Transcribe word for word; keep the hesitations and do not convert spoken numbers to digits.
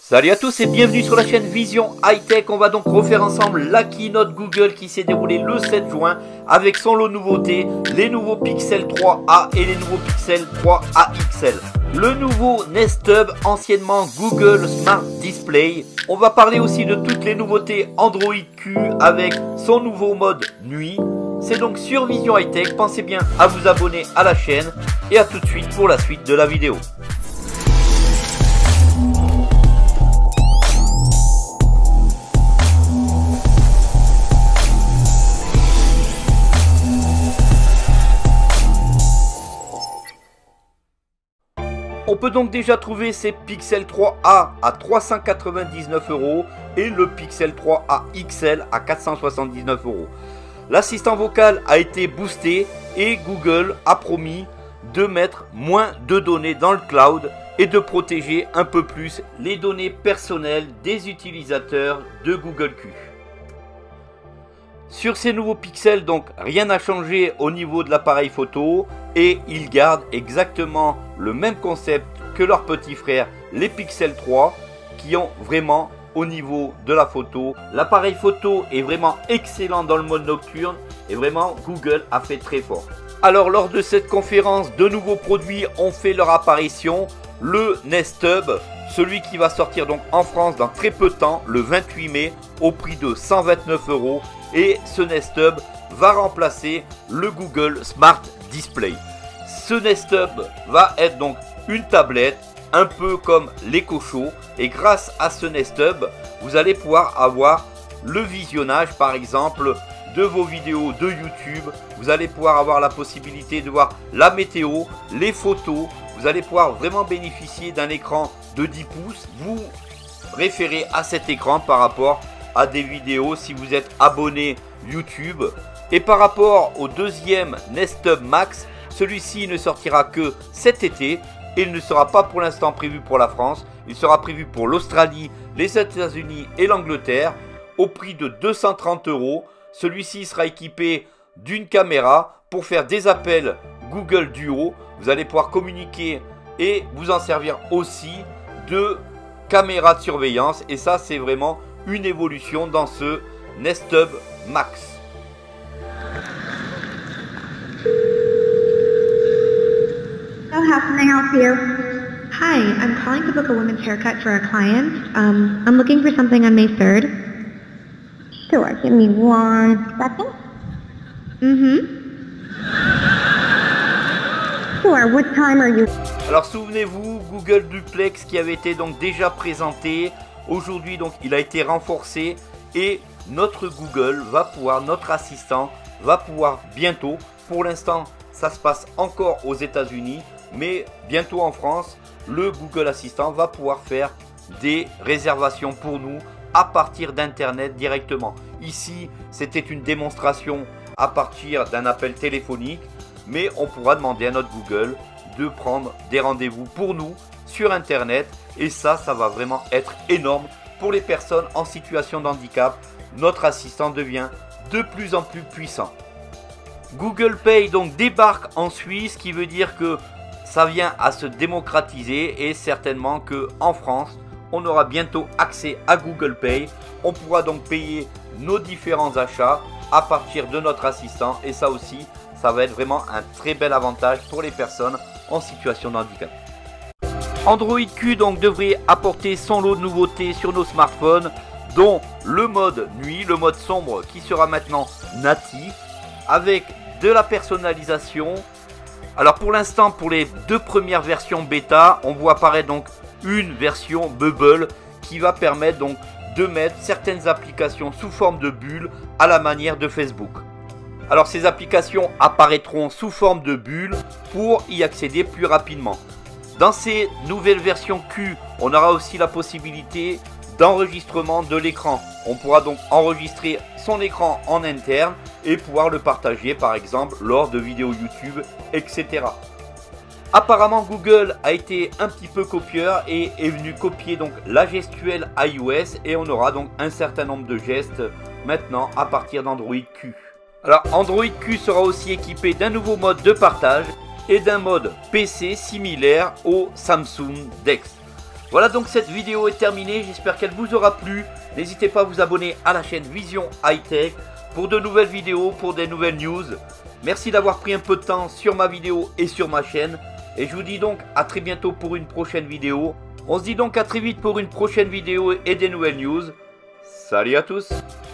Salut à tous et bienvenue sur la chaîne Vision High Tech. On va donc refaire ensemble la keynote Google qui s'est déroulée le sept juin avec son lot de nouveautés, les nouveaux Pixel trois A et les nouveaux Pixel trois A X L. Le nouveau Nest Hub, anciennement Google Smart Display. On va parler aussi de toutes les nouveautés Android Q avec son nouveau mode nuit. C'est donc sur Vision High Tech. Pensez bien à vous abonner à la chaîne et à tout de suite pour la suite de la vidéo. On peut donc déjà trouver ces Pixel trois A à trois cent quatre-vingt-dix-neuf euros et le Pixel trois A X L à quatre cent soixante-dix-neuf euros. L'assistant vocal a été boosté et Google a promis de mettre moins de données dans le cloud et de protéger un peu plus les données personnelles des utilisateurs de Google Q. Sur ces nouveaux pixels, donc rien n'a changé au niveau de l'appareil photo et ils gardent exactement le même concept que leurs petits frères, les Pixel trois, qui ont vraiment au niveau de la photo. L'appareil photo est vraiment excellent dans le mode nocturne et vraiment Google a fait très fort. Alors lors de cette conférence, de nouveaux produits ont fait leur apparition. Le Nest Hub, celui qui va sortir donc en France dans très peu de temps, le vingt-huit mai, au prix de cent vingt-neuf euros. Et ce Nest Hub va remplacer le Google Smart Display. Ce Nest Hub va être donc une tablette, un peu comme l'Echo Show. Et grâce à ce Nest Hub, vous allez pouvoir avoir le visionnage par exemple de vos vidéos de YouTube. Vous allez pouvoir avoir la possibilité de voir la météo, les photos. Vous allez pouvoir vraiment bénéficier d'un écran de dix pouces. Vous référez à cet écran par rapport à des vidéos si vous êtes abonné YouTube. Et par rapport au deuxième Nest Hub Max, celui-ci ne sortira que cet été et il ne sera pas pour l'instant prévu pour la France. Il sera prévu pour l'Australie, les États-Unis et l'Angleterre au prix de deux cent trente euros. Celui-ci sera équipé d'une caméra pour faire des appels Google Duo. Vous allez pouvoir communiquer et vous en servir aussi de caméra de surveillance. Et ça, c'est vraiment une évolution dans ce Nest Hub Max. So how can I help you? Hi, I'm calling to book a women's haircut for a client. Um, I'm looking for something on May third. Sure, give me one second. Mm-hmm. Sure, what time are you? Alors souvenez-vous, Google Duplex qui avait été donc déjà présenté. Aujourd'hui, donc, il a été renforcé et notre Google va pouvoir, notre assistant va pouvoir bientôt, pour l'instant, ça se passe encore aux États-Unis, mais bientôt en France, le Google Assistant va pouvoir faire des réservations pour nous à partir d'Internet directement. Ici, c'était une démonstration à partir d'un appel téléphonique, mais on pourra demander à notre Google de prendre des rendez-vous pour nous sur Internet. Et ça, ça va vraiment être énorme pour les personnes en situation de handicap. Notre assistant devient de plus en plus puissant. Google Pay donc débarque en Suisse, ce qui veut dire que ça vient à se démocratiser et certainement que en France, on aura bientôt accès à Google Pay. On pourra donc payer nos différents achats à partir de notre assistant et ça aussi, ça va être vraiment un très bel avantage pour les personnes en situation de handicap. Android Q donc devrait apporter son lot de nouveautés sur nos smartphones, dont le mode nuit, le mode sombre qui sera maintenant natif, avec de la personnalisation. Alors pour l'instant, pour les deux premières versions bêta, on voit apparaître donc une version Bubble qui va permettre donc de mettre certaines applications sous forme de bulles à la manière de Facebook. Alors ces applications apparaîtront sous forme de bulles pour y accéder plus rapidement. Dans ces nouvelles versions Q, on aura aussi la possibilité d'enregistrement de l'écran. On pourra donc enregistrer son écran en interne et pouvoir le partager par exemple lors de vidéos YouTube, et cetera. Apparemment Google a été un petit peu copieur et est venu copier donc la gestuelle iOS et on aura donc un certain nombre de gestes maintenant à partir d'Android Q. Alors Android Q sera aussi équipé d'un nouveau mode de partage et d'un mode P C similaire au Samsung Dex. Voilà, donc cette vidéo est terminée, j'espère qu'elle vous aura plu. N'hésitez pas à vous abonner à la chaîne Vision High Tech pour de nouvelles vidéos, pour des nouvelles news. Merci d'avoir pris un peu de temps sur ma vidéo et sur ma chaîne. Et je vous dis donc à très bientôt pour une prochaine vidéo. On se dit donc à très vite pour une prochaine vidéo et des nouvelles news. Salut à tous!